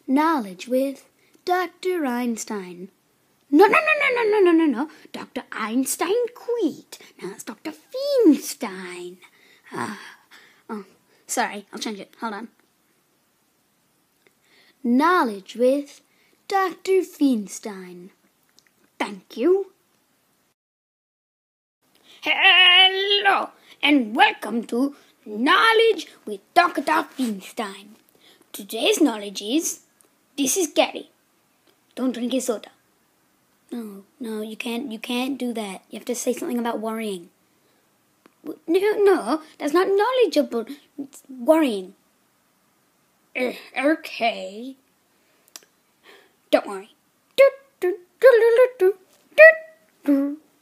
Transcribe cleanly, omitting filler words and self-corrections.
Knowledge with Dr. Einstein. No. Dr. Einstein quit. Now it's Dr. Feinstein. Sorry, I'll change it. Hold on. Knowledge with Dr. Feinstein. Thank you. Hello, and welcome to Knowledge with Dr. Feinstein. Today's knowledge is, this is Gary. Don't drink his soda. No, you can't do that. You have to say something about worrying. No, that's not knowledgeable. It's worrying. Okay. Don't worry.